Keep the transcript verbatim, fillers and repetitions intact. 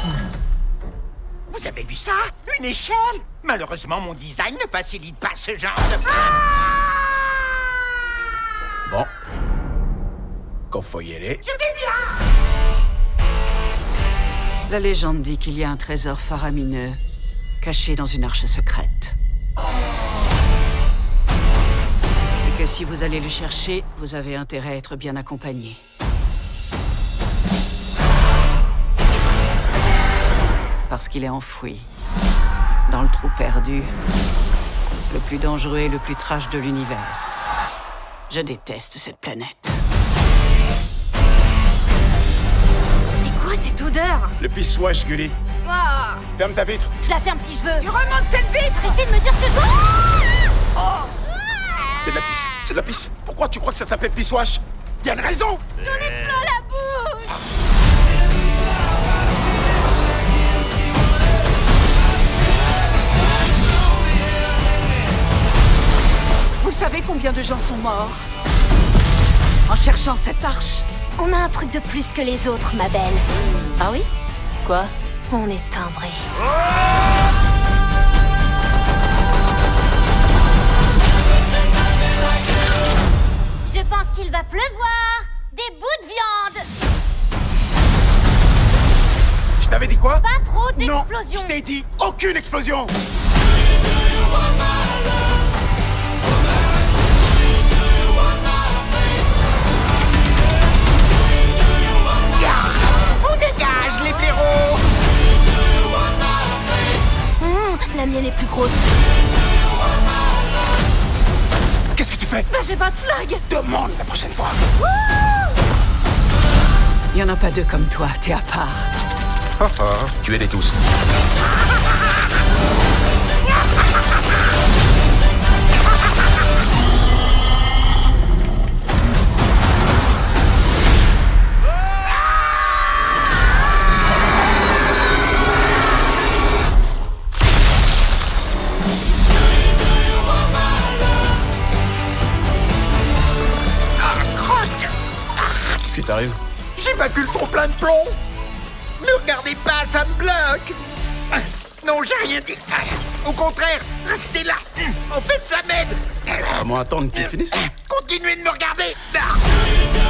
Vous avez vu ça? Une échelle? Malheureusement, mon design ne facilite pas ce genre de... Bon. Qu'on faut y aller. Je vais bien! La légende dit qu'il y a un trésor faramineux caché dans une arche secrète. Et que si vous allez le chercher, vous avez intérêt à être bien accompagné. Parce qu'il est enfoui, dans le trou perdu, le plus dangereux et le plus trash de l'univers. Je déteste cette planète. C'est quoi cette odeur? Le pisse-wash, Gully. Oh, Ferme ta vitre. je la ferme si je veux. Tu remontes cette vitre! Arrêtez de me dire ce que je veux. Oh. C'est de la pisse. C'est de la pisse. Pourquoi tu crois que ça s'appelle pisse-wash? Y a une raison. J'en ai plein la bouche. Vous savez combien de gens sont morts en cherchant cette arche? On a un truc de plus que les autres, ma belle. Ah oui? Quoi? On est timbrés. Je pense qu'il va pleuvoir. Des bouts de viande. Je t'avais dit quoi? Pas trop Non, d'explosions. je t'ai dit aucune explosion. On dégage, les blaireaux! Mmh, la mienne est plus grosse. Qu'est-ce que tu fais? Bah j'ai pas de flag! Demande la prochaine fois. Il y en a pas deux comme toi, t'es à part. Ah ah, tuez-les tous. Qu'est-ce qui t'arrive? J'évacue le trop plein de plomb! Ne regardez pas, ça me bloque! Non, j'ai rien dit! Au contraire, restez là! En fait, ça m'aide! Comment attendre qu'il finisse? Continuez de me regarder!